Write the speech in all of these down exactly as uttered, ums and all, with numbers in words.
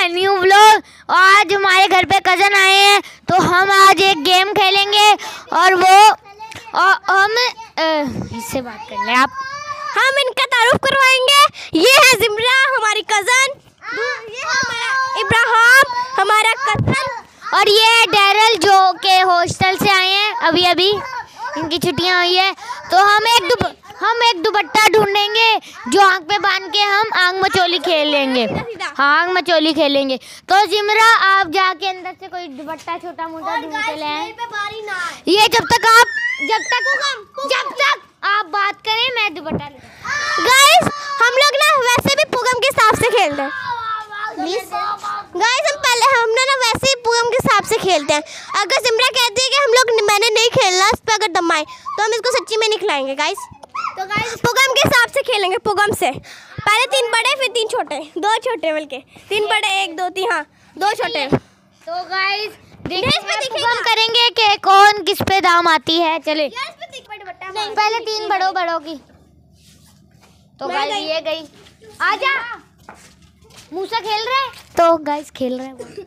New vlog. आज हमारे घर पे कज़न आए हैं तो हम आज एक गेम खेलेंगे और वो और हम इससे बात कर लें। आप हम इनका तारुफ करवाएंगे। ये है जिम्रा हमारी कज़न, ये हमारा इब्राहिम हमारा कज़न, और ये है डैरल जो के हॉस्टल से आए हैं अभी अभी, इनकी छुट्टियां हुई है। तो हम एक दुप, हम एक दुपट्टा ढूंढेंगे जो आँख पे बांध के हम आग मचोली खेल लेंगे। हाँ, आग मचोली खेलेंगे। तो जिमरा आप जाके अंदर से कोई दुपट्टा छोटा मोटा ढूंढ के ले आए। ये जब तक आप जब तक जब तक आप बात करें मैं दुपट्टा ले। गाइस हम लोग ना वैसे भी पुगम के हिसाब से खेलते हैं। गाइस हम पहले हम ना वैसे ही पुगम के हिसाब से खेलते हैं। अगर जिमरा कहती है कि हम लोग मैंने नहीं खेलना, इस पे अगर दम आए तो हम इसको सच्ची में नहीं खिलाएंगे। गाइस तो गाइस पुगम के हिसाब से खेलेंगे। पुगम से पहले तीन बड़े फिर तीन छोटे, दो छोटे बल्कि तीन बड़े एक दो तीन, हाँ दो छोटे। तो गाइस पुगम करेंगे कि कौन किस पे दाम आती है। चले पहले तीन बड़ों बड़ों की। तो गाइस ये गई, आजा मूसा खेल रहा है। तो गाइस खेल रहा है वो।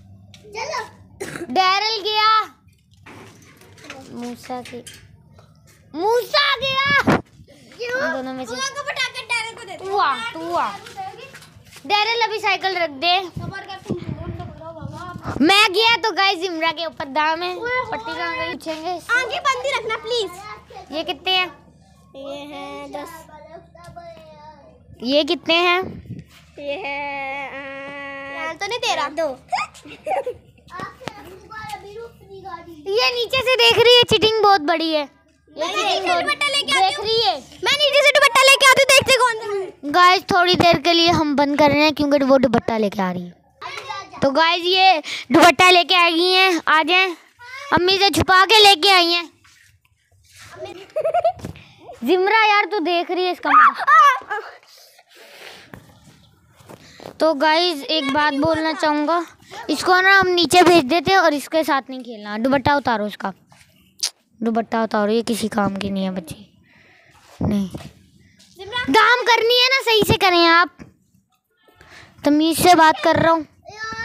डैरल गया, मूसा की मूसा गया, दोनों में से तू आ तू आ। डैरल अभी साइकिल रख दे। मैं गया तो गाइस जिमरा के ऊपर दाम है। पट्टी कहाँ गई पूछेंगे। आंखें बंद ही रखना प्लीज। ये कितने हैं? ये है दस। ये कितने हैं? ये है तो नहीं तेरा दो। ये नीचे से देख रही है, चीटिंग बहुत बड़ी है। ये चीटिंग दुपट्टा लेके देख रही है। मैं नीचे से दुपट्टा लेके आती हूँ, देखते कौन। गाइस थोड़ी देर के लिए हम बंद कर रहे हैं क्योंकि वो दुपट्टा लेके आ रही है। तो गाइस ये दुपट्टा लेके आ गई हैं, आ जाएं। अम्मी से छुपा के लेके आई हैं। जिमरा यार तू देख रही है इसका मतलब। तो गाइस एक बात बोलना चाहूँगा, इसको ना हम नीचे भेज देते हैं और इसके साथ नहीं खेलना। दुपट्टा उतारो, इसका दुपट्टा उतारो, ये किसी काम की नहीं है बच्ची। नहीं दाम करनी है ना, सही से करें आप। तमीज से बात कर रहा हूँ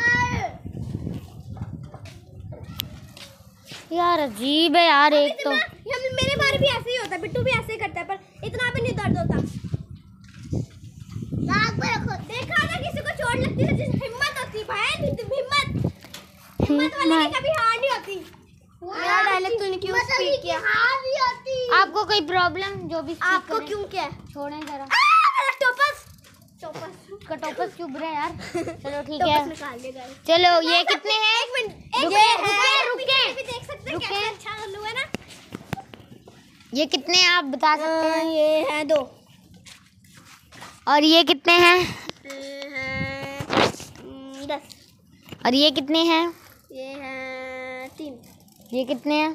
यार। अजीब है यार। एक तो मेरे बारे भी ऐसे ही होता है, बिट्टू भी ऐसे ही करता है, पर इतना भी नहीं दर्द होता। देखा ना किसी को चोट लगती है, जिस हिम्मत होती भाई, हिम्मत हिम्मत वाले की कभी हार नहीं होती। यार डायलॉग तूने क्यों स्पीक किया? हार नहीं होती। आपको कोई प्रॉब्लम? जो भी आपको क्यों क्या? छोड़ें जरा। टोपस टोपस का टोपस चुभ रहा है यार। चलो ठीक है, चलो ये कितने हैं? एक मिनट रुके रुके देख सकते हैं कैसे अच्छा लुक है ना। ये कितने हैं आप बता सकते हैं? ये है दो। और ये कितने हैं? दस। और ये कितने हैं? ये है तीन। ये कितने हैं?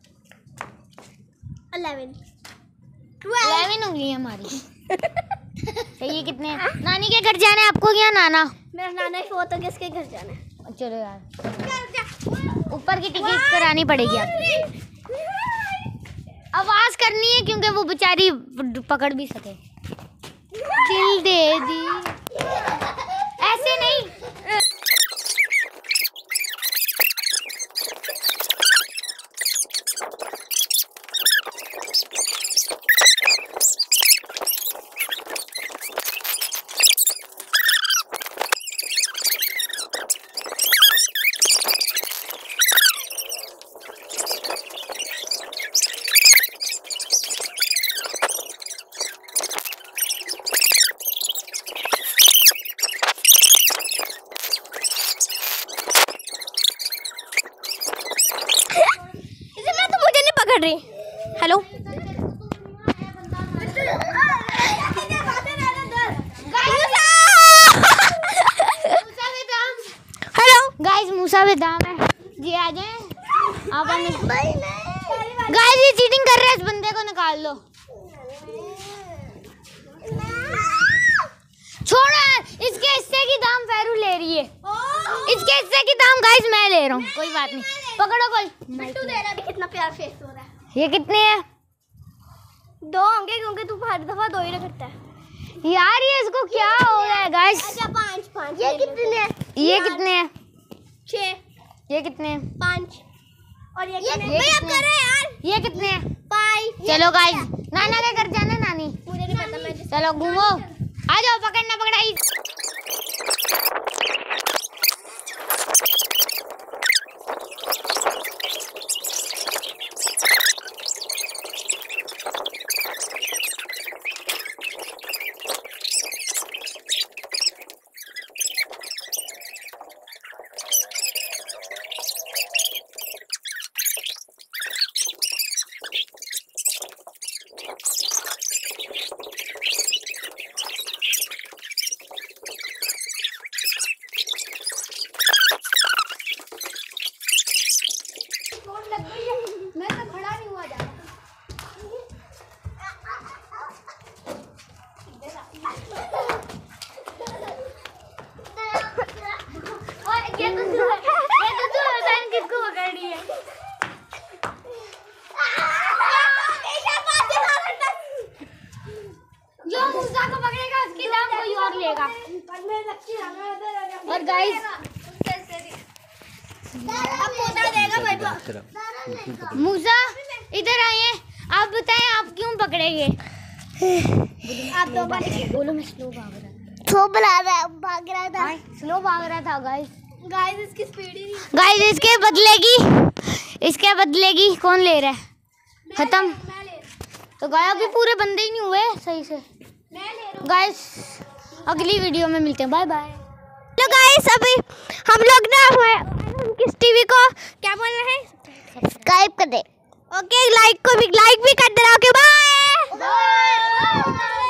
इलेवन। इलेवन होगी हमारी। तो ये कितने हैं? नानी के घर जाना है आपको क्या? नाना मेरा नाना वो तो किसके घर जाना है? चलो यार, ऊपर की टिकट करानी पड़ेगी आपको। आवाज करनी है क्योंकि वो बेचारी पकड़ भी सके। दिल दे दी, ऐसे नहीं। हेलो हेलो गाइस मूसा पे दाम है जी, आ जाए आप। गाइस ये चीटिंग कर रहा है, इस बंदे को निकाल दो। छोड़ो, इसके हिस्से की दाम फेरू ले रही है। इसके हिस्से की दाम गाइस मैं ले रहा हूँ, कोई बात नहीं। पकड़ो कोई। बिट्टू दे रहा है। कितना प्यार फेस हो रहा है। ये कितने हैं? दो होंगे क्योंकि तू हर दफा दो ही रखता है यार। ये इसको क्या हो रहा है गाइस? अच्छा पाँच पाँच। ये कितने हैं? ये कितने हैं? छः। ये कितने हैं? पाँच। और ये ये कितने? कितने कर रहे यार। ये कितने हैं? पाँच। चलो गाइस, नाना के घर जाना नानी। मुझे नहीं पता, मैं चलो घूमो, आ जाओ, पकड़ना पकड़ाई। मैं तो खड़ा नहीं हुआ जा ये तो तू ये तो तू हसन किसको पकड़ी है? जो मूसा को पकड़ेगा उसकी दाम कोई और लेगा। और गाइस, मूसा इधर आइए, आप बताएं आप क्यों पकड़ेंगे? आप दो बार बोलो, मैं स्लो भाग रहा था। स्लो बना रहा है, भाग रहा था। स्लो भाग रहा था गाइस। गाइस इसकी स्पीड ही नहीं। गाइस इसके बदलेगी, इसके बदलेगी कौन ले रहा है? खत्म। मैं ले तो गाया भी पूरे बंदे ही नहीं हुए सही से। मैं ले रहा हूं। गाइस अगली वीडियो में मिलते हैं, बाय बाय। तो गाइस अभी हम लोग ना किस टीवी को क्या बोल रहे हैं? सब्सक्राइब कर दे। ओके, लाइक को भी लाइक भी कर देना। Okay bye.